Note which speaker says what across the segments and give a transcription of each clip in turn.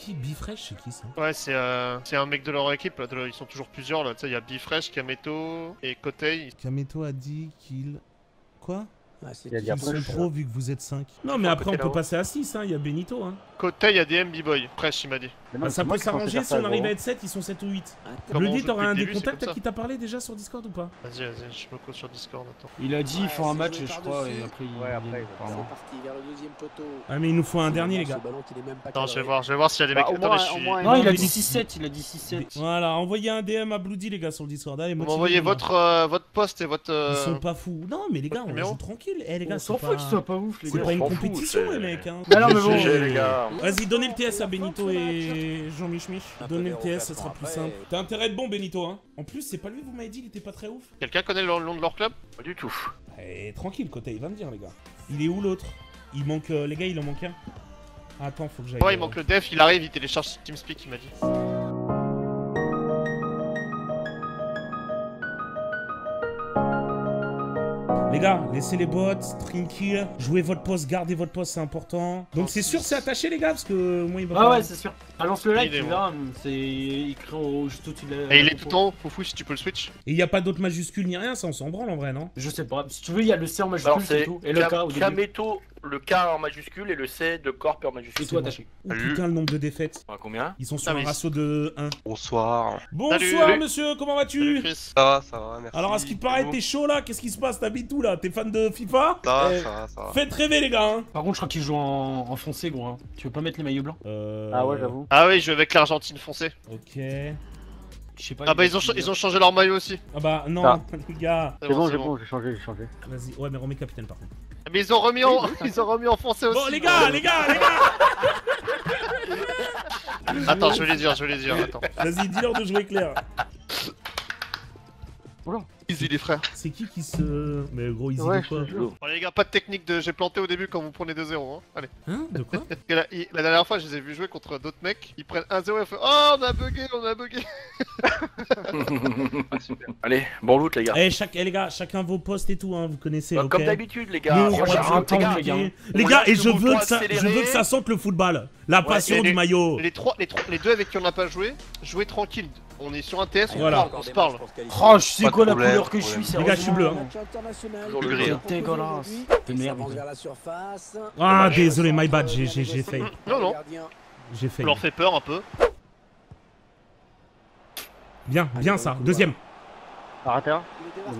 Speaker 1: qui? Bifresh, c'est qui ça?
Speaker 2: Ouais, c'est un mec de leur équipe, là, ils sont toujours plusieurs là, tu sais, il y a Bifresh, Kameto et Kotei.
Speaker 1: Kameto a dit qu'il... Quoi?
Speaker 3: Ah, c'est
Speaker 1: Ils sont trop vu que vous êtes 5. Non mais après on peut passer à 6, hein, il y a Benito hein.
Speaker 2: Kotei, ADM, B-Boy, Fresh il m'a dit.
Speaker 1: Bah, ça peut s'arranger si on arrive à être 7, ils sont 7 ou 8. Bleudy, t'auras un des contacts à qui t'as parlé déjà sur Discord ou pas?
Speaker 2: Vas-y, je me code sur Discord, attends.
Speaker 4: Il a dit, ils font un match, je crois, et après
Speaker 3: Ouais, après, c'est parti vers le deuxième poteau.
Speaker 1: Ah mais il nous faut un dernier les gars.
Speaker 2: Attends, je vais voir s'il y a des mecs... Attends, je suis...
Speaker 4: Non, il a dit 6-7, il a dit 6-7.
Speaker 1: Voilà, envoyez un DM à Bloody les gars sur le Discord. Allez,
Speaker 2: Vous m'envoyez votre poste et votre...
Speaker 1: Ils sont pas fous. Non mais les gars, on joue tranquille. Eh les gars,
Speaker 4: On s'en fout qu'ils soient pas ouf, les gars.
Speaker 1: c'est pas une compétition les mecs hein.
Speaker 4: Non mais bon,
Speaker 5: les gars.
Speaker 1: Vas-y, donnez le TS à Benito et Jean-Mich. Donnez le TS, ça sera plus simple. T'as intérêt à être bon Benito hein. En plus, c'est pas lui, vous m'avez dit, il était pas très ouf.
Speaker 2: Quelqu'un connaît le nom de leur club?
Speaker 5: Pas du tout.
Speaker 1: Eh tranquille, Kotei, il va me dire les gars. Il est où l'autre? Il manque... les gars, il en manque un. Attends, faut que j'aille...
Speaker 2: Ouais, il manque le def, il arrive, il télécharge TeamSpeak, il m'a dit.
Speaker 1: Les gars, laissez les bots, tranquille, jouez votre poste, gardez votre poste, c'est important. Donc c'est sûr c'est attaché les gars, parce que moi il va
Speaker 4: ah
Speaker 1: pas...
Speaker 4: ouais, c'est sûr. Lance le live,
Speaker 2: Il est
Speaker 4: tu verras, c'est écrit juste au-dessus de la...
Speaker 2: Et il est tout en haut, Foufou, si tu peux le switch.
Speaker 1: Et il y a pas d'autres majuscules ni rien, ça on s'en branle en vrai, non?
Speaker 4: Je sais pas, si tu veux, il y a le C en
Speaker 5: Alors
Speaker 4: majuscule, c'est
Speaker 5: c'est
Speaker 4: tout. Et le K au début.
Speaker 5: Kameto, le K en majuscule et le C de Corp en majuscule.
Speaker 4: Et tout attaché.
Speaker 1: Oh putain le nombre de défaites.
Speaker 5: À combien?
Speaker 1: Ils sont sur
Speaker 2: Ah,
Speaker 1: un
Speaker 2: mais-
Speaker 1: ratio de 1.
Speaker 6: Bonsoir.
Speaker 1: Bonsoir
Speaker 2: Salut.
Speaker 1: monsieur, comment
Speaker 2: Salut
Speaker 1: vas-tu?
Speaker 2: Chris.
Speaker 6: Ça va, merci.
Speaker 1: Alors à ce qui paraît
Speaker 6: Vous
Speaker 1: t'es chaud là, qu'est-ce qui se passe? T'habites où là? T'es fan de FIFA?
Speaker 6: Ça
Speaker 1: Eh,
Speaker 6: va, ça va.
Speaker 1: Faites rêver les gars hein.
Speaker 4: Par contre, je crois qu'ils jouent en foncé, gros. Hein. Tu veux pas mettre les maillots blancs?
Speaker 3: Ah ouais, j'avoue.
Speaker 2: Ah oui, je vais avec l'Argentine foncé.
Speaker 1: Ok.
Speaker 4: Je sais pas.
Speaker 2: Ah bah ils ont changé leur maillot aussi.
Speaker 1: Ah bah non
Speaker 3: Ah.
Speaker 1: les gars.
Speaker 3: C'est bon, j'ai changé.
Speaker 1: Vas-y, ouais mais remets capitaine par contre.
Speaker 2: Ah, mais ils ont remis en foncé aussi.
Speaker 1: Bon les gars,
Speaker 2: Attends, je vais les dire, attends.
Speaker 1: Vas-y, dis-leur de jouer clair.
Speaker 2: Easy les frères.
Speaker 1: C'est qui se... Mais gros, ils
Speaker 3: Ouais,
Speaker 1: y quoi?
Speaker 2: Bon les gars, pas de technique de j'ai planté au début quand vous prenez 2-0 hein. Allez.
Speaker 1: Hein? De quoi?
Speaker 2: Parce que la dernière fois je les ai vus jouer contre d'autres mecs, ils prennent 1-0 et font oh on a bugué.
Speaker 5: Super. Allez, bon loot les gars.
Speaker 1: Eh les gars, chacun vos postes et tout, hein, vous connaissez,
Speaker 5: Bah,
Speaker 1: ok?
Speaker 5: comme d'habitude les gars.
Speaker 1: Nous, on
Speaker 5: Regarde,
Speaker 1: va
Speaker 4: temps,
Speaker 5: les
Speaker 4: les gars.
Speaker 1: Les
Speaker 5: On
Speaker 1: gars,
Speaker 5: lâche
Speaker 1: et
Speaker 5: le
Speaker 1: je veux
Speaker 5: bouton
Speaker 1: que ça,
Speaker 5: accéléré.
Speaker 1: sente le football. La passion
Speaker 2: et
Speaker 1: du maillot.
Speaker 2: Les deux avec qui on n'a pas joué, jouez tranquille. On est sur un TS,
Speaker 1: Voilà.
Speaker 2: on se parle.
Speaker 4: Oh, je sais
Speaker 6: Pas de
Speaker 4: quoi la
Speaker 6: problème,
Speaker 4: couleur que je suis,
Speaker 1: Les gars, je suis bleu, hein.
Speaker 2: Toujours le gris.
Speaker 4: C'est dégueulasse. De merde.
Speaker 1: Ah, désolé, my bad, j'ai failli.
Speaker 2: Non.
Speaker 1: J'ai
Speaker 2: On
Speaker 1: failli.
Speaker 2: leur fait peur un peu.
Speaker 1: Bien ça, deuxième.
Speaker 3: Arrête hein.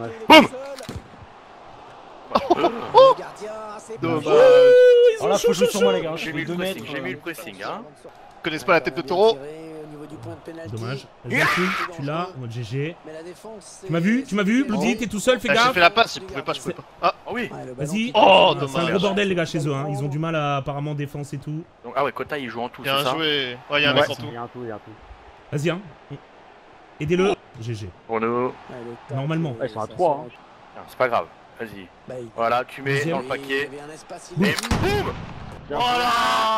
Speaker 2: Dommage.
Speaker 4: Alors là, faut jouer sur moi, les gars. Je
Speaker 5: J'ai
Speaker 4: fais
Speaker 5: mis
Speaker 4: 2
Speaker 5: le
Speaker 4: mètres.
Speaker 5: pressing, j'ai mis le pressing hein.
Speaker 2: Ils connaissent pas la tête de taureau.
Speaker 1: Dommage. Vas-y, tu l'as, en mode GG. Tu m'as vu, Bloody, t'es tout seul, fais
Speaker 2: Ah, j'ai
Speaker 1: gaffe.
Speaker 2: fait la passe, je pouvais pas. Ah
Speaker 5: Ah oui.
Speaker 1: Vas-y.
Speaker 2: Oh
Speaker 1: C'est un
Speaker 2: dommage.
Speaker 1: gros bordel les gars chez eux, hein. Ils ont du mal à apparemment défense et tout.
Speaker 5: Donc, ah ouais, Kota il joue en tout, c'est
Speaker 2: Bien
Speaker 5: ça?
Speaker 2: joué. Ouais, y'a un
Speaker 3: Ouais,
Speaker 2: mec en tout.
Speaker 3: il y a un tout.
Speaker 1: Vas-y, hein. Aidez-le. GG.
Speaker 5: Renaud.
Speaker 1: Normalement.
Speaker 3: Ouais, ils sont à 3 hein.
Speaker 5: C'est pas grave, vas-y. Voilà, tu mets
Speaker 1: Deuxième.
Speaker 5: dans le paquet.
Speaker 1: Boum.
Speaker 5: Et boum. Voilà.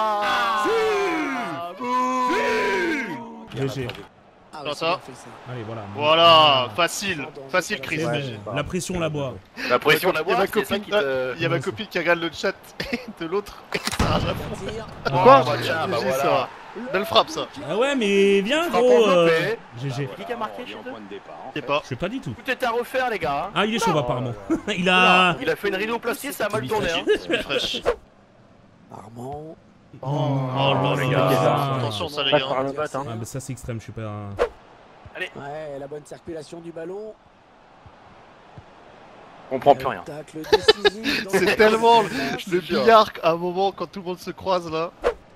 Speaker 1: GG.
Speaker 2: Dans ça.
Speaker 1: Allez, voilà.
Speaker 2: Voilà, facile Chris.
Speaker 1: C'est
Speaker 3: Ouais,
Speaker 1: bon.
Speaker 3: bah.
Speaker 1: La pression la boit.
Speaker 5: La pression, la
Speaker 2: Il y a ma
Speaker 5: boîte, c'est ça
Speaker 2: copine,
Speaker 5: qui te...
Speaker 2: il y a ma copine qui regarde le chat de l'autre. Ça rage à fond.
Speaker 1: Pourquoi
Speaker 5: bah tiens, bah
Speaker 2: GG,
Speaker 5: voilà.
Speaker 2: ça. Belle frappe ça.
Speaker 1: Ah ouais, mais viens
Speaker 5: Frappe
Speaker 1: gros.
Speaker 5: enveloppée.
Speaker 1: GG.
Speaker 5: Qui a marqué chez eux?
Speaker 2: Je sais pas.
Speaker 1: Je sais pas du tout.
Speaker 5: Tout est à refaire les gars hein.
Speaker 1: Ah, il est chaud apparemment. Il a...
Speaker 5: Il a fait une rhinoplastie, ça a mal tourné hein.
Speaker 2: C'est fraîche.
Speaker 3: Armand.
Speaker 2: Oh là
Speaker 5: les
Speaker 2: là.
Speaker 5: gars.
Speaker 2: Attention ça les
Speaker 3: Passe par
Speaker 2: gars.
Speaker 3: le bat hein.
Speaker 1: Ah, mais ça c'est extrême, je suis pas...
Speaker 3: Ouais, la bonne circulation du ballon.
Speaker 5: On comprend plus rien.
Speaker 3: Tacle décisif dans
Speaker 2: C'est tellement le
Speaker 5: C'est sûr.
Speaker 2: billard à un moment quand tout le monde se croise là.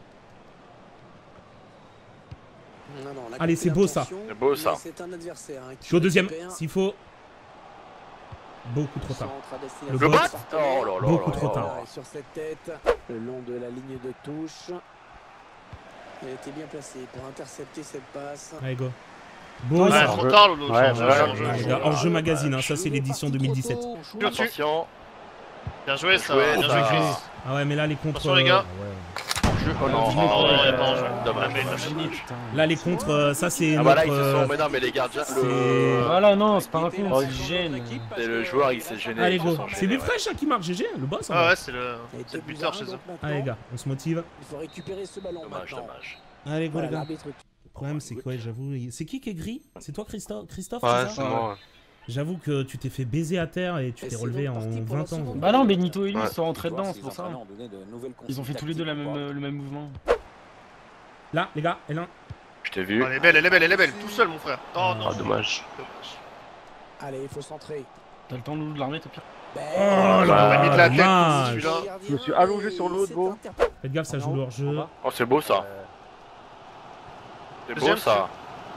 Speaker 1: Allez, c'est beau, ça.
Speaker 5: C'est beau, ça.
Speaker 3: C'est un adversaire hein, qui
Speaker 1: Je suis au deuxième,
Speaker 3: récupère.
Speaker 1: s'il faut. Beaucoup trop tard.
Speaker 3: Centre à destination
Speaker 1: Le
Speaker 5: Le
Speaker 1: bot.
Speaker 5: bat. Oh là là.
Speaker 1: Beaucoup
Speaker 5: là
Speaker 1: trop
Speaker 5: là.
Speaker 1: tard.
Speaker 3: Ouais, sur cette tête, le long de la ligne de touche. Il a été bien placé pour intercepter cette passe.
Speaker 1: Allez, go. Beau
Speaker 2: Ouais,
Speaker 1: ça.
Speaker 2: trop tard Lolo.
Speaker 3: Ouais,
Speaker 2: change,
Speaker 3: ouais,
Speaker 2: change,
Speaker 3: ouais.
Speaker 1: Ah, les
Speaker 2: change.
Speaker 1: gars, hors-jeu magazine, hein, ça c'est l'édition 2017.
Speaker 2: Tire dessus.
Speaker 5: Attention.
Speaker 2: Bien joué ça.
Speaker 5: Ouais,
Speaker 2: Bien
Speaker 5: ça.
Speaker 2: joué Chris.
Speaker 1: Ah ouais, mais là les contres...
Speaker 2: Attention, les gars.
Speaker 1: ouais.
Speaker 5: Oh non,
Speaker 2: Oh, il y a pas en jeu.
Speaker 5: dommage.
Speaker 1: Là les contres, ça c'est
Speaker 5: Ah bah là ils
Speaker 1: notre...
Speaker 5: se sont... Mais non mais les gardiens,
Speaker 1: c'est-
Speaker 4: Voilà, non, c'est pas un con, il gêne.
Speaker 5: c'est le joueur il s'est gêné.
Speaker 1: Allez
Speaker 5: ils se
Speaker 1: go.
Speaker 5: sont
Speaker 1: C'est
Speaker 5: gênés,
Speaker 1: des fraîches hein, qui marquent GG, le boss. Hein.
Speaker 2: Ah ouais, c'est le
Speaker 3: Il a été
Speaker 2: buteur chez eux.
Speaker 3: donc maintenant.
Speaker 1: Allez les gars, on se motive.
Speaker 3: Il faut récupérer ce ballon
Speaker 5: Dommage,
Speaker 3: maintenant.
Speaker 5: dommage.
Speaker 1: Allez, go
Speaker 3: Voilà,
Speaker 1: les gars.
Speaker 3: l'arbitre.
Speaker 1: Le problème, c'est quoi, j'avoue. C'est qui est gris? C'est toi, Christophe?
Speaker 6: Ouais,
Speaker 1: c'est
Speaker 6: c'est
Speaker 1: ça?
Speaker 6: moi.
Speaker 1: J'avoue que tu t'es fait baiser à terre et tu
Speaker 3: Et
Speaker 1: t'es
Speaker 3: c'est
Speaker 1: relevé
Speaker 3: donc
Speaker 1: en
Speaker 3: parti pour la
Speaker 1: 20 ans.
Speaker 3: seconde.
Speaker 4: Bah non, Benito et lui
Speaker 6: Ouais.
Speaker 4: sont rentrés dedans, c'est pour ça. Ils ont fait tous les deux le même mouvement.
Speaker 1: Là, les gars, et là.
Speaker 5: Je t'ai vu.
Speaker 2: Elle est belle, elle est belle, elle est belle. Tout seul, mon frère. Oh non.
Speaker 6: Ah, dommage.
Speaker 3: Allez, il faut centrer.
Speaker 4: T'as le temps de l'armée, au pire.
Speaker 1: Oh
Speaker 2: On a mis de la tête,
Speaker 1: dommage.
Speaker 2: celui-là.
Speaker 7: Je me suis allongé sur le haut de Beau.
Speaker 1: Faites gaffe, ça joue leur jeu.
Speaker 5: Oh, c'est beau ça. C'est beau
Speaker 2: Deuxième,
Speaker 5: ça.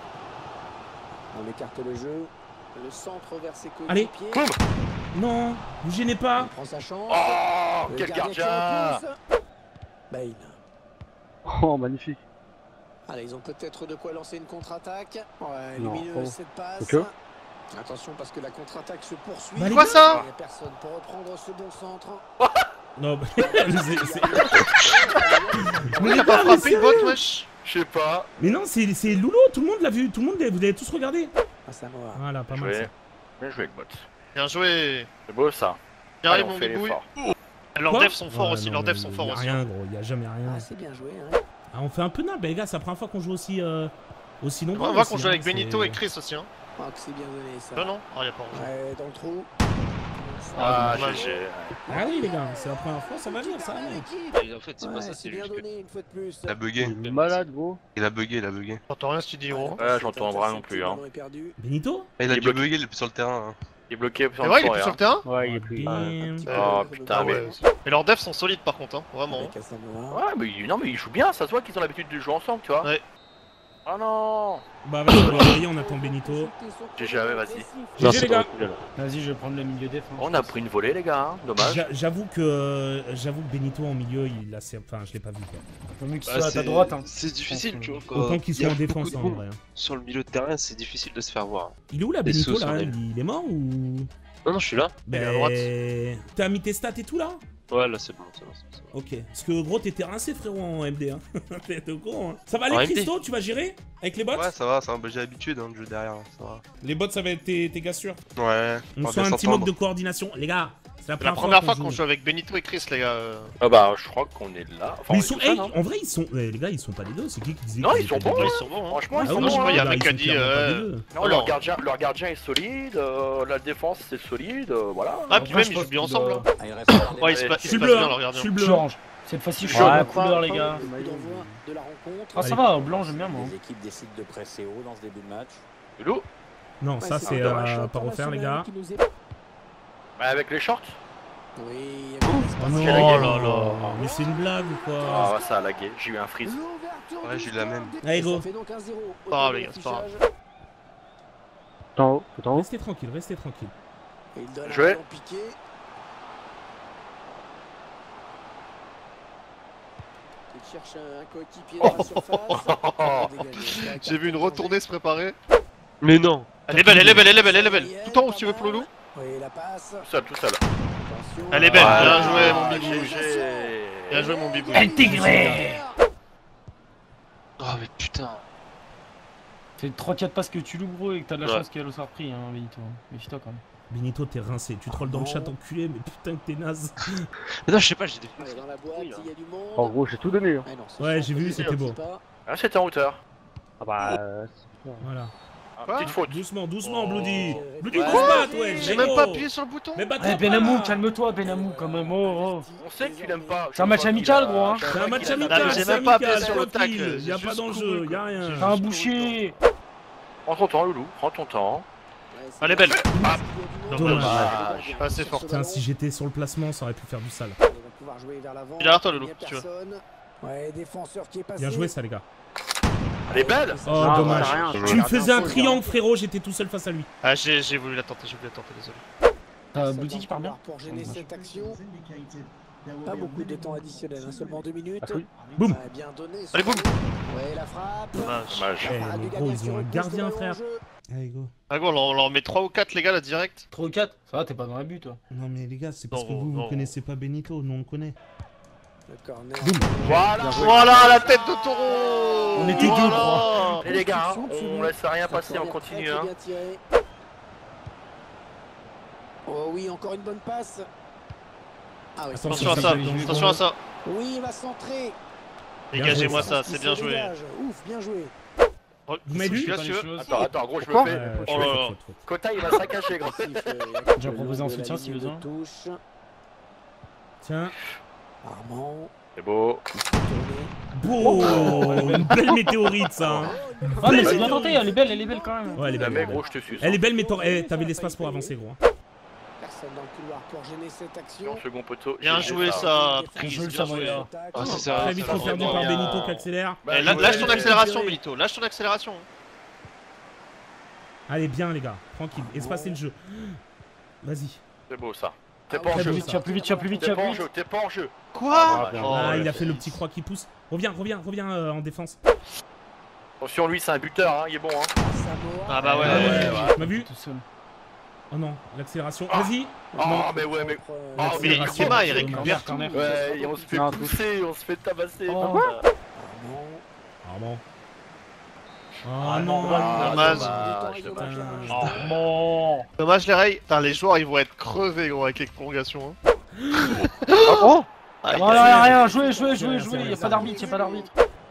Speaker 3: On écarte le jeu. Le centre vers ses
Speaker 1: Allez.
Speaker 3: coéquipiers.
Speaker 1: Non, vous gênez
Speaker 3: Il
Speaker 1: pas.
Speaker 3: prend sa chance.
Speaker 5: Oh,
Speaker 3: Le
Speaker 5: quel
Speaker 3: qui
Speaker 5: gardien.
Speaker 3: repousse. Bale.
Speaker 7: Oh, magnifique.
Speaker 3: Allez, ils ont peut-être de quoi lancer une contre-attaque. Ouais,
Speaker 7: Non,
Speaker 3: lumineuse
Speaker 7: oh.
Speaker 3: cette passe.
Speaker 7: Ok.
Speaker 3: Attention parce que la contre-attaque se poursuit.
Speaker 1: Bah, les
Speaker 2: Quoi
Speaker 1: gars.
Speaker 2: ça?
Speaker 3: Il n'y a personne pour reprendre ce bon centre.
Speaker 1: Non,
Speaker 2: Mais il a pas frappé une botte, wesh.
Speaker 5: Je sais pas.
Speaker 1: mais non, c'est Loulou, tout le monde l'a vu, tout le monde, vous avez tous regardé.
Speaker 3: Ah, Samoa.
Speaker 1: Voilà, pas mal ça.
Speaker 5: Joué. Bien joué, Bot.
Speaker 2: Bien joué.
Speaker 5: C'est beau ça.
Speaker 2: Bien
Speaker 5: Allez,
Speaker 2: allé,
Speaker 5: on
Speaker 2: mon
Speaker 5: fait
Speaker 2: bibouille.
Speaker 5: l'effort.
Speaker 2: Leurs
Speaker 1: Quoi
Speaker 2: devs sont forts
Speaker 1: Ouais,
Speaker 2: aussi,
Speaker 1: non,
Speaker 2: leurs
Speaker 1: mais
Speaker 2: devs sont forts
Speaker 1: y a
Speaker 2: aussi.
Speaker 1: rien, gros, y a jamais rien.
Speaker 3: Ah, c'est bien joué. Hein.
Speaker 1: Ah, on fait un peu nappe, les gars, c'est la première fois qu'on joue aussi nombreux.
Speaker 2: On voit
Speaker 1: aussi,
Speaker 2: qu'on joue
Speaker 1: hein,
Speaker 2: avec
Speaker 1: c'est-
Speaker 2: Benito et Chris aussi. Hein.
Speaker 3: Oh, que c'est bien donné ça.
Speaker 2: Non, non. Ah, y'a pas en jeu.
Speaker 3: Ouais, dans le trou.
Speaker 5: Ah,
Speaker 2: dommage.
Speaker 5: GG.
Speaker 1: Ah oui, les gars, c'est la première fois, ça va venir, ça va venir.
Speaker 6: En fait, c'est pas
Speaker 3: Ouais,
Speaker 6: ça,
Speaker 3: c'est
Speaker 6: c'est
Speaker 3: bien
Speaker 6: juste que.
Speaker 3: donné une fois de plus.
Speaker 6: Il a bugué.
Speaker 7: Malade, Beau.
Speaker 6: Il a bugué, il a bugué.
Speaker 2: J'entends rien si tu dis, gros.
Speaker 5: Ouais, j'entends rien non plus, hein.
Speaker 3: Le ballon est perdu.
Speaker 1: Benito
Speaker 6: Ah, il a
Speaker 5: Il est
Speaker 6: dû
Speaker 5: bloqué.
Speaker 6: bugger, il est plus sur le terrain. Hein.
Speaker 5: Il est bloqué
Speaker 2: C'est vrai, il est plus sur le terrain.
Speaker 7: Ouais, il est plus.
Speaker 1: Damn.
Speaker 5: Oh, putain, mais.
Speaker 2: Mais leurs devs sont solides par contre, hein. Vraiment.
Speaker 3: Avec Asamoah.
Speaker 5: Ouais, mais non, mais ils jouent bien, ça se voit qu'ils ont l'habitude de jouer ensemble, tu vois.
Speaker 2: Ouais.
Speaker 5: Oh non.
Speaker 1: Bah vas-y, on va envoyer, on attend Benito.
Speaker 5: GG, ouais, vas-y.
Speaker 1: GG les gars.
Speaker 4: Vas-y, je vais prendre le milieu déf. hein.
Speaker 5: On a pris une volée, les gars, hein. Dommage.
Speaker 1: J'avoue que Benito en milieu, il a enfin je l'ai pas vu quoi.
Speaker 4: Faut mieux qu'il
Speaker 6: Bah,
Speaker 4: soit à ta droite. Hein.
Speaker 6: C'est difficile, tu vois.
Speaker 1: Autant qu'il
Speaker 6: il y a
Speaker 1: soit en
Speaker 6: beaucoup
Speaker 1: défense
Speaker 6: de
Speaker 1: en
Speaker 6: monde
Speaker 1: vrai.
Speaker 6: sur le milieu de terrain, c'est difficile de se faire voir.
Speaker 1: Il est où là
Speaker 6: Les
Speaker 1: Benito
Speaker 6: sauces,
Speaker 1: là
Speaker 6: on est-
Speaker 1: Il est mort ou
Speaker 6: Non, non, je suis là.
Speaker 2: Il est à droite.
Speaker 1: T'as mis tes stats et tout là?
Speaker 6: Ouais, là, c'est bon, c'est bon, c'est bon.
Speaker 1: Ok. Parce que gros t'étais rincé frérot en MD hein. T'es au courant hein. Ça va aller
Speaker 6: En MD?
Speaker 1: Christo, tu vas gérer? Avec les bots?
Speaker 6: Ouais, ça va, j'ai l'habitude hein, de jouer derrière, ça va.
Speaker 1: Les bots ça va être tes gars sûrs.
Speaker 6: Ouais,
Speaker 1: On
Speaker 6: va
Speaker 1: sent
Speaker 6: bien
Speaker 1: un petit manque
Speaker 6: s'entendre.
Speaker 1: de coordination. Les gars, c'est la
Speaker 2: C'est la première fois qu'on joue avec Benito et Chris, les gars.
Speaker 5: Ah bah, je crois qu'on est là. Enfin,
Speaker 1: Mais
Speaker 5: on
Speaker 1: ils
Speaker 5: est
Speaker 1: sont,
Speaker 5: tout seul,
Speaker 1: hey,
Speaker 5: hein.
Speaker 1: en vrai ils sont, les gars ils sont pas les deux, c'est qui disait
Speaker 5: Non,
Speaker 1: qu'ils
Speaker 5: ils sont
Speaker 1: étaient
Speaker 5: bons,
Speaker 1: les deux?
Speaker 2: Ils sont bons, hein.
Speaker 5: Franchement, ils
Speaker 1: Ah
Speaker 5: sont
Speaker 1: oui,
Speaker 2: je sais
Speaker 5: bons.
Speaker 2: pas, il y a
Speaker 1: là,
Speaker 2: un mec
Speaker 1: ils
Speaker 2: qui a
Speaker 1: sont
Speaker 2: dit,
Speaker 1: clairement pas les deux.
Speaker 5: Non,
Speaker 2: Oh,
Speaker 5: leur gardien est solide, la défense c'est solide, voilà.
Speaker 2: Ah, puis
Speaker 4: Après,
Speaker 2: même
Speaker 4: je
Speaker 2: ils
Speaker 4: pense
Speaker 2: jouent bien
Speaker 4: qu'il
Speaker 2: ensemble.
Speaker 4: doit-
Speaker 2: hein. Ouais, il se
Speaker 5: Je
Speaker 2: passe
Speaker 1: Je suis
Speaker 2: bien
Speaker 1: bleu,
Speaker 2: leur
Speaker 1: hein.
Speaker 2: gardien.
Speaker 1: Je suis
Speaker 4: Je
Speaker 1: bleu.
Speaker 4: suis orange. Cette fois-ci, je suis
Speaker 7: Ouais,
Speaker 4: à la
Speaker 7: pas-
Speaker 4: couleur, les gars.
Speaker 3: Le coup d'envoi de la rencontre.
Speaker 4: Ah, ça va, au blanc, j'aime bien, moi.
Speaker 8: Les équipes décident de presser haut dans ce début de match.
Speaker 5: Loulou.
Speaker 1: Non,
Speaker 3: Ouais,
Speaker 1: ça c'est
Speaker 5: dommage.
Speaker 1: pas refaire les gars.
Speaker 3: Qui nous est-
Speaker 5: Ouais, avec les shorts.
Speaker 3: Oui, il y a
Speaker 1: Oh non,
Speaker 5: Quelle gueule.
Speaker 1: là là. Mais c'est une blague ou quoi?
Speaker 5: Ah, ouais, ça a lagué, j'ai eu un freeze.
Speaker 3: l'ouverture
Speaker 6: Ouais,
Speaker 3: du
Speaker 6: j'ai eu la même.
Speaker 3: score.
Speaker 1: Allez,
Speaker 3: Et
Speaker 1: go.
Speaker 3: ça fait donc 1-0 au
Speaker 2: Pas grave,
Speaker 3: début
Speaker 2: les gars,
Speaker 3: du
Speaker 2: c'est pas grave.
Speaker 3: affichage.
Speaker 7: Tout en haut, tout en haut.
Speaker 1: Restez tranquille, restez tranquille.
Speaker 3: Et il donne un
Speaker 5: Joué.
Speaker 3: ballon piqué. Il cherche un coéquipier dans la surface.
Speaker 2: J'ai vu une retournée se préparer.
Speaker 6: Mais non.
Speaker 2: Elle est belle, elle est belle, elle est belle, elle est belle. Tout en haut si tu veux pour Loulou.
Speaker 3: Oui, la passe.
Speaker 5: Tout seul.
Speaker 3: Attention.
Speaker 2: Elle est belle,
Speaker 5: Ouais,
Speaker 2: bien joué
Speaker 5: ouais,
Speaker 2: mon bibou.
Speaker 5: GG.
Speaker 2: Bien joué mon bibou.
Speaker 4: Intégré.
Speaker 6: Oh, mais putain.
Speaker 4: C'est 3-4 passes que tu loues, gros, et que t'as de la
Speaker 6: Ouais.
Speaker 4: chance qu'elle soit repris, hein, Benito. Méfie-toi quand même.
Speaker 1: Benito, t'es rincé. Tu trolls dans le chat, enculé, mais putain que t'es naze.
Speaker 6: Mais non, je sais pas, j'ai des.
Speaker 3: Ouais, dans la boîte, il y a du monde.
Speaker 7: En gros, j'ai tout donné. Hein.
Speaker 3: Ah non, ce
Speaker 1: Ouais,
Speaker 3: centre
Speaker 1: j'ai vu,
Speaker 3: ne
Speaker 1: c'était
Speaker 3: réussit
Speaker 1: beau.
Speaker 3: pas.
Speaker 5: Ah, c'était en hauteur.
Speaker 7: Ah bah.
Speaker 1: Voilà.
Speaker 5: Petite faute.
Speaker 1: Doucement, doucement,
Speaker 5: Oh.
Speaker 1: Bloody. Bloody,
Speaker 5: Ouais.
Speaker 1: go se battre, ouais.
Speaker 2: J'ai même pas appuyé sur le bouton.
Speaker 1: Mais batte
Speaker 4: Eh, Benamou, calme-toi, Benamou, quand même. Oh, oh.
Speaker 5: On sait que tu l'aimes pas.
Speaker 4: C'est un match amical, gros, hein.
Speaker 1: C'est un match
Speaker 2: Non,
Speaker 1: amical,
Speaker 2: mais j'ai
Speaker 1: c'est
Speaker 2: même pas appuyé
Speaker 1: amical,
Speaker 2: sur le
Speaker 1: tranquille.
Speaker 2: tacle,
Speaker 1: Y'a
Speaker 2: j'ai
Speaker 1: pas
Speaker 2: juste
Speaker 1: d'enjeu,
Speaker 2: couru,
Speaker 1: y'a rien.
Speaker 4: T'as un boucher.
Speaker 5: Prends ton temps, Loulou. Prends ton temps.
Speaker 3: Ouais, c'est
Speaker 2: Elle est belle.
Speaker 3: Ah.
Speaker 1: Dommage.
Speaker 2: Ah, c'est fort.
Speaker 1: Putain, si j'étais sur le placement, ça aurait pu faire du sale.
Speaker 3: Ils vont pouvoir jouer vers l'avant.
Speaker 2: Il est derrière toi, Loulou,
Speaker 3: Il y a
Speaker 2: si tu veux.
Speaker 3: personne. Ouais, défenseur qui est passé.
Speaker 1: Bien joué, ça, les gars.
Speaker 5: Elle est belle.
Speaker 1: Oh,
Speaker 7: Non,
Speaker 1: dommage.
Speaker 7: ça rien.
Speaker 1: Tu me faisais un triangle, frérot, j'étais tout seul face à lui.
Speaker 2: Ah, j'ai voulu la tenter, désolé.
Speaker 4: T'as
Speaker 3: Ça
Speaker 4: Bloody
Speaker 3: tente
Speaker 4: qui part bien.
Speaker 3: pour gêner cette action. Pas beaucoup de temps additionnel, hein, seulement 2 minutes.
Speaker 7: Ah, oui.
Speaker 1: Boum.
Speaker 3: Ouais, bien donné.
Speaker 2: Allez, boum.
Speaker 3: Ouais, la frappe.
Speaker 5: Dommage.
Speaker 1: Eh,
Speaker 3: Ah,
Speaker 1: mais
Speaker 3: du
Speaker 1: gros,
Speaker 3: gardien
Speaker 1: ils
Speaker 3: qui
Speaker 1: ont un
Speaker 3: repousse
Speaker 1: gardien,
Speaker 3: le ballon
Speaker 1: frère.
Speaker 3: en jeu.
Speaker 1: Allez, go.
Speaker 2: Ah, go, on en met 3 ou 4, les gars, là, direct.
Speaker 4: 3 ou 4. Ça va, t'es pas dans la but, toi.
Speaker 1: Non, mais les gars, c'est parce que
Speaker 2: Non,
Speaker 1: vous
Speaker 2: non.
Speaker 1: connaissez pas Benito, nous on le connaît.
Speaker 3: Le corner.
Speaker 5: Voilà.
Speaker 2: Voilà la tête de taureau.
Speaker 4: On était deux,
Speaker 2: Voilà.
Speaker 4: crois.
Speaker 5: Et les gars, hein, on laisse rien passer, on continue. Hein.
Speaker 3: Bien tiré. Oh oui, encore une bonne passe. Ah oui,
Speaker 2: Attention à ça, attention à ça.
Speaker 3: Oui, il va centrer.
Speaker 2: Dégagez-moi
Speaker 1: joué,
Speaker 2: ça, c'est bien joué.
Speaker 3: Ouf, bien joué.
Speaker 1: Vous m'avez vu?
Speaker 2: Celui-là, si tu veux.
Speaker 5: Attends, gros, je me
Speaker 7: Pourquoi
Speaker 5: fais.
Speaker 2: Oh là là.
Speaker 5: Kota, il va saccager, gros.
Speaker 4: J'ai proposé en soutien si besoin.
Speaker 1: Tiens.
Speaker 3: Armand.
Speaker 5: C'est beau.
Speaker 1: Beau. Une belle météorite, ça. Hein.
Speaker 4: Ah, mais c'est bien tenté, elle est belle quand même.
Speaker 1: Ouais, elle est
Speaker 5: La
Speaker 1: belle.
Speaker 5: mec, gros, je te suis.
Speaker 1: Elle est belle, mais t'avais l'espace pour avancer, gros.
Speaker 3: Personne dans le couloir pour gêner cette action.
Speaker 5: Second poteau.
Speaker 2: Bien joué ça,
Speaker 4: Bien
Speaker 2: prise,
Speaker 4: joué,
Speaker 2: bien
Speaker 4: ça,
Speaker 2: joué.
Speaker 4: voilà.
Speaker 6: Ah, ça sert
Speaker 1: Très
Speaker 6: à
Speaker 1: vite
Speaker 6: ça.
Speaker 1: perdu par Benito qui accélère.
Speaker 2: Eh, lâche ton accélération, Benito, lâche ton accélération.
Speaker 1: Allez, bien, les gars. Tranquille. Espacez le jeu. Vas-y.
Speaker 5: C'est beau ça. T'es pas en
Speaker 1: Très
Speaker 5: jeu.
Speaker 1: beau,
Speaker 4: Tiens plus vite, tiens plus vite,
Speaker 5: T'es
Speaker 4: tiens
Speaker 5: pas
Speaker 4: plus
Speaker 5: en
Speaker 4: vite.
Speaker 5: jeu, t'es pas en jeu.
Speaker 2: Quoi
Speaker 1: Ah, il a fait le petit croix qui pousse. Reviens en défense.
Speaker 5: Attention, lui, c'est un buteur, hein, il est bon. Hein.
Speaker 2: Ah bah ouais.
Speaker 1: Tu m'as vu?
Speaker 4: Tout seul.
Speaker 1: Oh non, l'accélération. Vas-y.
Speaker 5: Oh, mais ouais, mais.
Speaker 2: Oh, mais Ikema, il récupère tout.
Speaker 5: Ouais, on se fait
Speaker 7: Non,
Speaker 5: pousser, on se fait tabasser.
Speaker 4: Oh.
Speaker 1: Ah bon. Oh non.
Speaker 2: Dommage.
Speaker 4: Armand.
Speaker 2: Dommage les rails. Putain, les joueurs ils vont être crevés gros avec les prolongations. Hein.
Speaker 7: Oh
Speaker 2: Aïe,
Speaker 4: Non,
Speaker 2: aïe,
Speaker 4: rien,
Speaker 2: aïe.
Speaker 4: rien, jouez, y'a pas d'arbitre, y'a pas d'arbitre.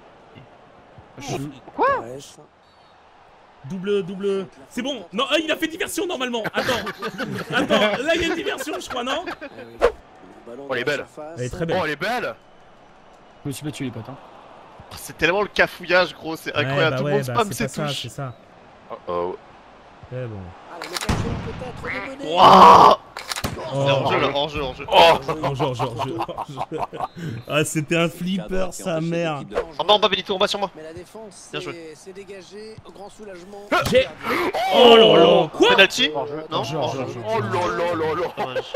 Speaker 1: Double. C'est bon. Non, il a fait diversion normalement. Attends, là il y a une diversion, je crois, non?
Speaker 5: Oh, elle est belle.
Speaker 1: Elle est très
Speaker 5: Oh,
Speaker 1: belle.
Speaker 5: elle est belle.
Speaker 4: Je me suis battu les potes. Hein.
Speaker 2: C'est tellement le cafouillage gros, c'est incroyable. Tout le monde spam ses
Speaker 1: c'est
Speaker 2: touches.
Speaker 1: ça.
Speaker 5: Oh.
Speaker 1: C'est bon.
Speaker 2: Wouah.
Speaker 1: Oh.
Speaker 2: C'est en jeu là, en jeu. Ah, c'était un flipper, sa mère. En bas, Benito, en bas sur moi.
Speaker 3: Mais la défense
Speaker 2: Bien joué.
Speaker 3: s'est dégagée au grand soulagement.
Speaker 1: J'ai. Oh là là. Quoi?
Speaker 2: Penalty. Non.
Speaker 4: Hors-jeu.
Speaker 5: Oh là.
Speaker 2: Dommage.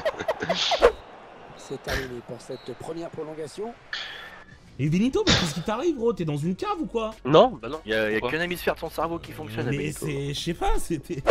Speaker 3: C'est terminé pour cette première prolongation.
Speaker 1: Et Benito, mais qu'est-ce qui t'arrive, gros? T'es dans une cave ou quoi?
Speaker 6: Non, bah non.
Speaker 5: Il y a
Speaker 6: Pourquoi
Speaker 5: qu'un hémisphère de son cerveau qui fonctionne.
Speaker 1: Mais
Speaker 5: Benito.
Speaker 1: c'est. Je sais pas, c'était.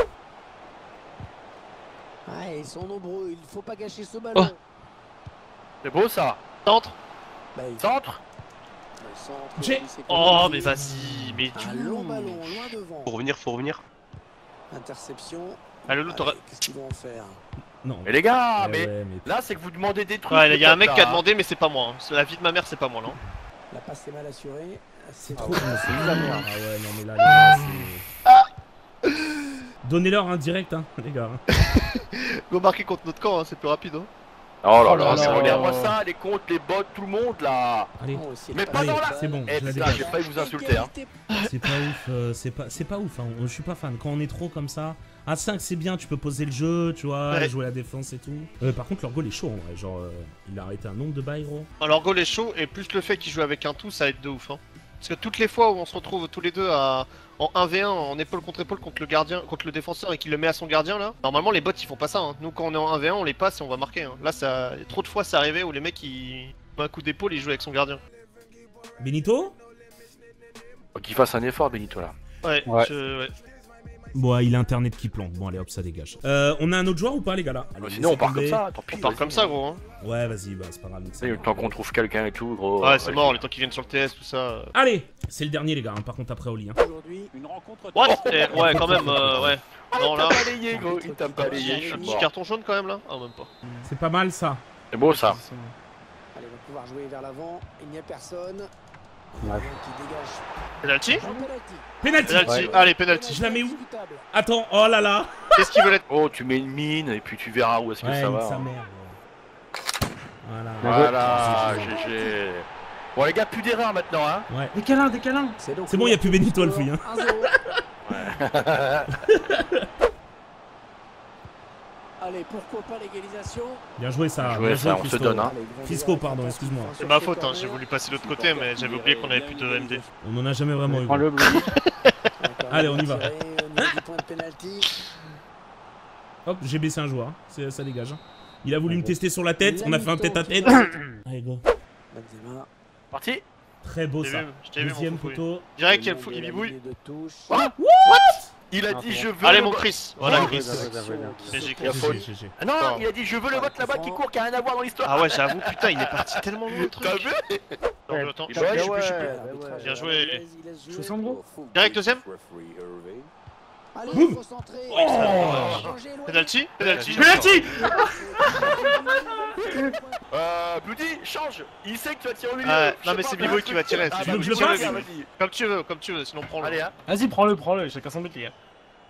Speaker 3: Ah, ils sont nombreux, il faut pas gâcher ce ballon.
Speaker 5: C'est beau ça.
Speaker 2: Centre.
Speaker 3: Bah, il-
Speaker 5: Centre.
Speaker 3: le centre,
Speaker 1: J'ai-
Speaker 3: lui, c'est
Speaker 2: Oh,
Speaker 3: comme
Speaker 2: mais
Speaker 3: il-
Speaker 2: vas-y, mais
Speaker 3: Un long ballon, loin devant.
Speaker 6: Faut revenir.
Speaker 3: Interception.
Speaker 2: Ah, le loup, t'aurais.
Speaker 3: Qu'est-ce qu'ils vont en faire?
Speaker 1: Non.
Speaker 5: Mais les gars,
Speaker 1: Ouais,
Speaker 5: mais
Speaker 1: ouais,
Speaker 5: là c'est que vous demandez des trucs.
Speaker 2: Ouais, il y a un mec
Speaker 5: peut-être,
Speaker 2: qui a
Speaker 5: là,
Speaker 2: demandé, mais c'est pas moi. Hein. C'est la vie de ma mère, c'est pas moi, non.
Speaker 3: La passe est mal assurée.
Speaker 1: C'est
Speaker 3: Ah
Speaker 1: trop.
Speaker 3: ouais.
Speaker 1: C'est de la merde. Ah ouais, non, mais là, les gars, c'est. Donnez-leur un direct, hein, les gars.
Speaker 2: Go marquer contre notre camp, hein, c'est plus rapide. Hein.
Speaker 5: Oh là
Speaker 4: Oh
Speaker 5: là,
Speaker 4: là
Speaker 5: mais
Speaker 4: là.
Speaker 5: regarde-moi ça, les comptes, les bots, tout le monde là.
Speaker 1: Allez,
Speaker 3: Oh, c'est
Speaker 5: Mais
Speaker 3: pas
Speaker 5: pas
Speaker 1: allez,
Speaker 5: dans la-
Speaker 1: c'est bon,
Speaker 5: Eh
Speaker 1: je la
Speaker 5: putain,
Speaker 1: dégage.
Speaker 5: j'ai failli vous insulter, hein.
Speaker 1: C'est pas ouf, c'est pas ouf, hein. Je suis pas fan. Quand on est trop comme ça, à 5 c'est bien, tu peux poser le jeu, tu vois,
Speaker 2: Ouais.
Speaker 1: jouer la défense et tout. Par contre, leur goal est chaud en vrai, genre, il a arrêté un nombre de bails, gros.
Speaker 2: Alors, goal est chaud, et plus le fait qu'il joue avec un tout, ça aide de ouf. Hein. Parce que toutes les fois où on se retrouve tous les deux en 1v1, en épaule contre le gardien, contre le défenseur et qu'il le met à son gardien là, normalement les bots ils font pas ça. Hein. Nous quand on est en 1v1, on les passe et on va marquer. Hein. Là, trop de fois c'est arrivé où les mecs ils un coup d'épaule, ils jouent avec son gardien.
Speaker 1: Benito?
Speaker 5: Faut qu'il fasse un effort, Benito là.
Speaker 2: Ouais,
Speaker 7: Ouais.
Speaker 2: ouais.
Speaker 1: Bon, il a internet qui plante. Bon, allez hop, ça dégage. On a un autre joueur ou pas, les gars là? Allez,
Speaker 5: Sinon, on part
Speaker 1: laissez
Speaker 5: comme
Speaker 1: tomber.
Speaker 5: ça, tant pis.
Speaker 2: On part
Speaker 5: vas-y.
Speaker 2: comme ça, gros. Hein.
Speaker 1: Ouais, vas-y, bah c'est pas grave.
Speaker 5: Le temps qu'on trouve quelqu'un et tout, gros.
Speaker 2: Ouais, c'est mort, le temps qu'ils viennent sur le TS, tout ça.
Speaker 1: Allez, c'est le dernier, les gars. Hein. Par contre, après, au lit. Hein.
Speaker 3: Aujourd'hui,
Speaker 8: Une rencontre.
Speaker 2: What Ouais, quand même, ouais. Non,
Speaker 5: Il
Speaker 2: là.
Speaker 5: t'a balayé, gros, il t'a balayé.
Speaker 2: Un petit carton jaune quand même là. Ah, même pas.
Speaker 1: C'est pas mal ça.
Speaker 5: C'est beau ça.
Speaker 3: allez, on va pouvoir jouer vers l'avant. Il n'y a personne.
Speaker 7: Ouais.
Speaker 3: Qui dégage.
Speaker 2: Penalty
Speaker 3: Jean penalty.
Speaker 1: Penalty.
Speaker 2: Penalty, allez, penalty.
Speaker 1: Je la mets où?
Speaker 3: Discutable.
Speaker 1: Attends, oh là là.
Speaker 2: Qu'est-ce qu'ils veulent être?
Speaker 5: Oh, tu mets une mine et puis tu verras où est-ce que
Speaker 1: Ouais,
Speaker 5: ça
Speaker 1: nique
Speaker 5: va.
Speaker 1: sa
Speaker 5: hein.
Speaker 1: mère. gros. Voilà.
Speaker 5: Voilà, GG. Bon, les gars, plus d'erreurs maintenant, hein.
Speaker 1: Ouais.
Speaker 4: Des câlins.
Speaker 3: Donc
Speaker 1: C'est bon, y a plus Benito, le fouille, hein.
Speaker 3: 1-0. Allez, pourquoi pas l'égalisation?
Speaker 1: Bien joué ça.
Speaker 5: Joué,
Speaker 1: Bien
Speaker 5: ça,
Speaker 1: joué,
Speaker 5: on se
Speaker 1: Fisco.
Speaker 5: donne, hein.
Speaker 3: Allez, grand
Speaker 1: Fisco,
Speaker 3: débat,
Speaker 1: pardon,
Speaker 3: attention,
Speaker 1: excuse-moi.
Speaker 2: C'est ma faute, hein, j'ai voulu passer de l'autre côté, mais j'avais oublié qu'on avait plus de MD.
Speaker 1: On en a jamais vraiment eu.
Speaker 7: Prends-le, Blue.
Speaker 1: Allez, on y va.
Speaker 3: Tiré au niveau du point de penalty.
Speaker 1: Hop, j'ai baissé un joueur. Hein. Ça dégage. Hein. Il a voulu me tester sur la tête. On a fait un tête à tête. Allez, go.
Speaker 3: Benzema.
Speaker 5: Parti.
Speaker 1: Très beau ça.
Speaker 2: Je t'ai vu, mon
Speaker 1: Deuxième
Speaker 2: foufouille.
Speaker 1: poteau.
Speaker 2: Direct, il y a
Speaker 3: Le
Speaker 2: le
Speaker 3: long
Speaker 2: fou,
Speaker 3: de
Speaker 2: il
Speaker 3: la
Speaker 2: bibouille.
Speaker 3: ligne de touche.
Speaker 5: Il a
Speaker 7: Ah,
Speaker 5: dit
Speaker 7: bon.
Speaker 5: je veux.
Speaker 2: Allez,
Speaker 5: le
Speaker 2: mon
Speaker 5: vote.
Speaker 2: Chris. Voilà,
Speaker 5: Oh,
Speaker 2: Chris.
Speaker 1: GG.
Speaker 2: GG.
Speaker 5: Ah non, il a dit je veux le vote là-bas qui court, qui a rien à voir dans l'histoire.
Speaker 2: Ah ouais, j'avoue, putain, il est parti tellement loin le truc.
Speaker 5: T'as vu?
Speaker 2: Non, attends.
Speaker 5: Ouais, je sais plus.
Speaker 2: Bien joué.
Speaker 3: Il laisse jouer.
Speaker 4: Sandro.
Speaker 2: Direct deuxième.
Speaker 3: Allez,
Speaker 1: Boum.
Speaker 3: faut centrer.
Speaker 1: Oh.
Speaker 3: Danger éloigné.
Speaker 2: Penalty, penalty.
Speaker 4: Penalty.
Speaker 5: Bloody, change. Il sait que tu vas tirer au milieu.
Speaker 2: Ouais,
Speaker 5: Je
Speaker 2: non
Speaker 5: sais
Speaker 2: mais
Speaker 5: pas,
Speaker 2: c'est
Speaker 5: mais un
Speaker 2: Biboy
Speaker 5: truc-
Speaker 2: qui va tirer.
Speaker 5: Ah,
Speaker 2: c'est
Speaker 1: Tu veux que je
Speaker 2: Biboy
Speaker 1: le
Speaker 2: qui va
Speaker 1: fasse
Speaker 2: tirer.
Speaker 5: vas-y.
Speaker 2: Comme tu veux, sinon prends-le.
Speaker 5: Allez, hein.
Speaker 4: Vas-y, prends-le, chacun son but, les gars.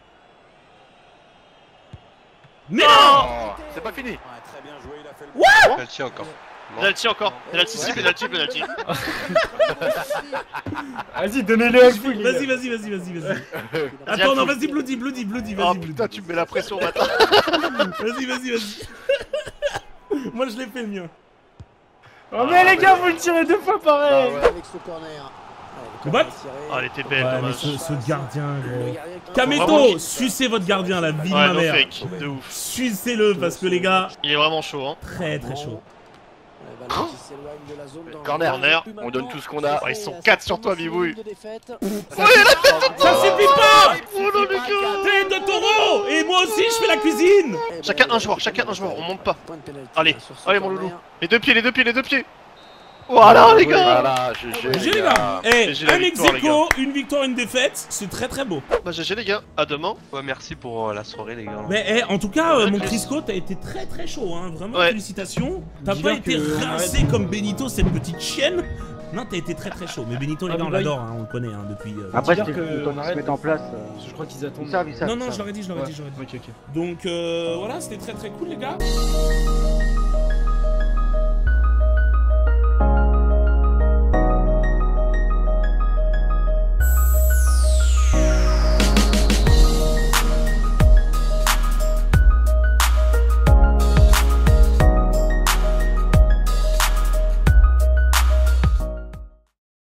Speaker 1: Mais non.
Speaker 5: Oh, c'est pas fini.
Speaker 8: Ouais, très bien joué, il a fait le
Speaker 6: Penalty encore.
Speaker 2: Penalty encore. Penalty, si, penalty, penalty.
Speaker 4: Vas-y, donnez-le un coup, les gars.
Speaker 1: Vas-y. Attends, non, vas-y, Bloody,
Speaker 2: Oh
Speaker 1: vas-y,
Speaker 2: putain, tu me mets la pression maintenant.
Speaker 1: Vas-y. Moi, je l'ai fait le mien.
Speaker 4: Oh, mais les gars, vous le tirez 2 fois pareil.
Speaker 3: Avec ce corner.
Speaker 1: On bat.
Speaker 2: Oh, elle était belle,
Speaker 1: Ouais, mais
Speaker 2: dommage.
Speaker 1: ce gardien,
Speaker 3: Le
Speaker 1: gros.
Speaker 3: gardien qui-
Speaker 2: Vraiment
Speaker 1: Kameto,
Speaker 2: qui-
Speaker 1: sucez votre gardien, la vie de
Speaker 2: Ouais,
Speaker 1: ma
Speaker 2: no
Speaker 1: mère.
Speaker 2: fake, de ouf.
Speaker 1: Sucez-le, parce que les gars,
Speaker 2: Il est vraiment chaud, hein.
Speaker 1: très chaud.
Speaker 3: Le ballon qui s'éloigne de la zone dans
Speaker 5: Corner.
Speaker 3: le-
Speaker 5: On donne tout ce qu'on a.
Speaker 2: Oh, ils sont 4 sur toi, Bibouille.
Speaker 3: Ça
Speaker 1: Ça suffit pas.
Speaker 2: Oh non, les gars.
Speaker 1: Tête de taureau. Et moi aussi, je fais la cuisine.
Speaker 2: Chacun un joueur, on monte pas. Allez, allez mon loulou. Les deux pieds. Voilà les gars.
Speaker 5: Voilà,
Speaker 1: GG les gars. Eh,
Speaker 2: GG la
Speaker 1: un
Speaker 2: victoire,
Speaker 1: ex-aequo, une victoire, une défaite, c'est très beau.
Speaker 2: Bah GG les gars, à demain.
Speaker 6: Ouais, merci pour la soirée, les gars.
Speaker 1: Mais en tout cas,
Speaker 2: Ouais,
Speaker 1: mon
Speaker 2: plus.
Speaker 1: Crisco, t'as été très chaud, hein. Vraiment,
Speaker 2: Ouais.
Speaker 1: félicitations. T'as
Speaker 4: Dis
Speaker 1: pas
Speaker 4: donc
Speaker 1: été
Speaker 4: que-
Speaker 1: rincé comme Benito, cette petite chienne. Non, t'as été très chaud. Mais Benito, les
Speaker 4: Ah,
Speaker 1: gars, on
Speaker 4: mais
Speaker 1: l'adore, hein, on le connaît hein, depuis.
Speaker 7: Après,
Speaker 4: dire
Speaker 7: c'est
Speaker 4: que
Speaker 7: le temps
Speaker 4: on
Speaker 7: qu'ils se
Speaker 4: arrête.
Speaker 7: mettent en place.
Speaker 4: Je crois qu'ils attendent.
Speaker 7: Ils savent.
Speaker 1: Non, je l'aurais dit.
Speaker 4: Ok.
Speaker 1: Donc voilà, c'était très cool, les gars.